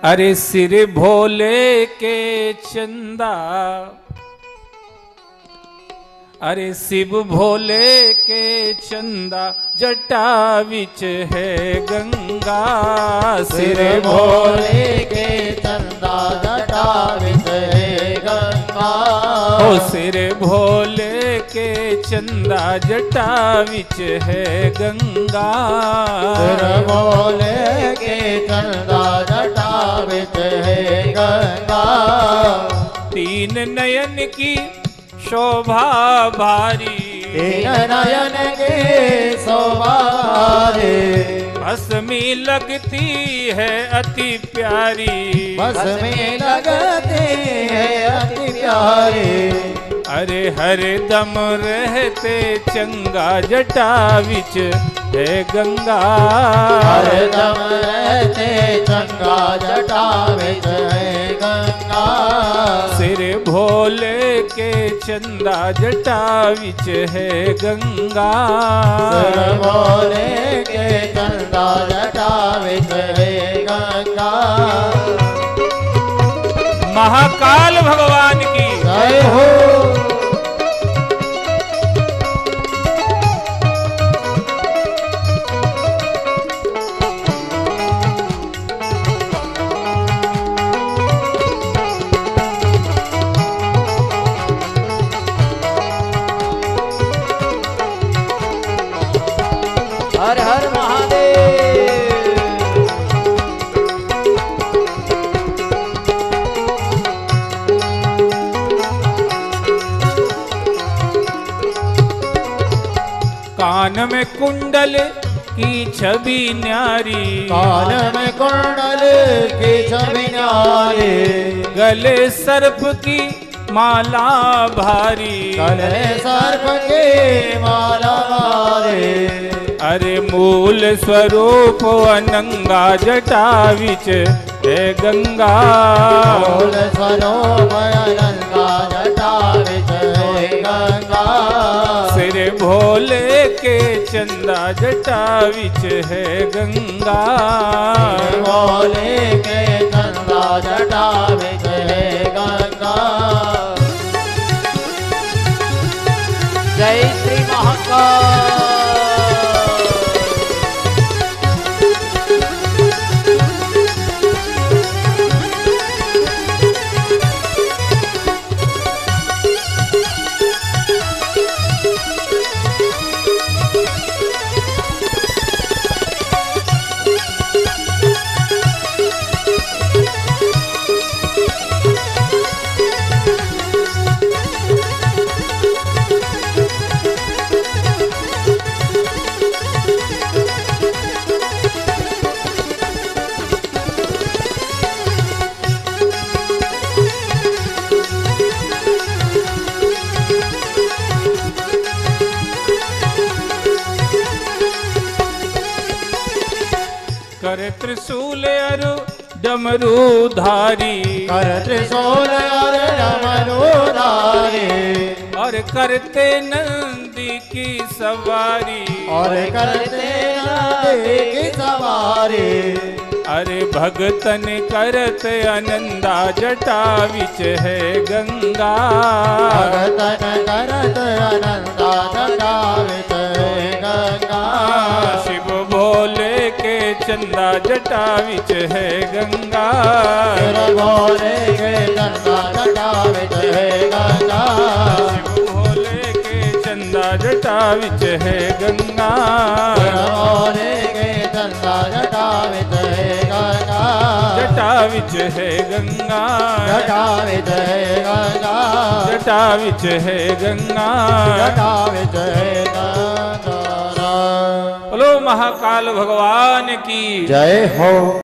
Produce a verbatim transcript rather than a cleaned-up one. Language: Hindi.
अरे सिर भोले के चंदा, अरे शिव भोले के चंदा, जटा विच है गंगा। सिर भोले के चंदा, जटा विच है गंगा। ओ सिर भोले के चंदा, जटा विच है गंगा। सिर भोले के चंदा, जटा विच है गंगा। तीन नयन की शोभा भारी, तीन नयन के शोभा भारी। बस में लगती है अति प्यारी, बस में लगती है अति प्यारी। अरे हर दम रहते चंगा, जटा विच है गंगा। हर दम रहते चंगा, जटा विच है गंगा। सिर भोले के चंदा, जटा विच है गंगा। सिर भोले के चंदा, जटा विच है गंगा। महाकाल भगवान की जय हो। हर हर महादेव। कान में कुंडल की छवि न्यारी, कान में कुंडल की छवि न्यारी। गले सर्प की माला भारी, गले सर्प की माला भारी। अरे मूल स्वरूप अनंगा, जटा विच है गंगा। मूल स्वरूप अनंगा, जटा विच है गंगा। सिर भोले के चंदा, जटा विच है गंगा। सिर भोले के चंदा, जटा विच है गंगा। जय श्री महाकाल। कर त्रिशूल अरु डमरू धारी, कर त्रिशूल और डमरू धारी। और करते नंदी की सवारी, और करते नंदी की सवारी। अरे भगतन करत आनंदा, जटा विच है गंगा। भगतन करत आनंदा, जटा विच है गंगा। शिव भोले के चंदा, जटा विच है गंगा। सिर भोले के चंदा, जटा विच है गंगा। शिव भोले के चंदा, जटा विच है गंगा। सिर भोले के चंदा, जटा विच है गंगा। जटा विच है गंगा। जटा विच है गंगा। जटा विच है गंगा। जटा विच है गंगा। बोलो महाकाल भगवान की जय हो।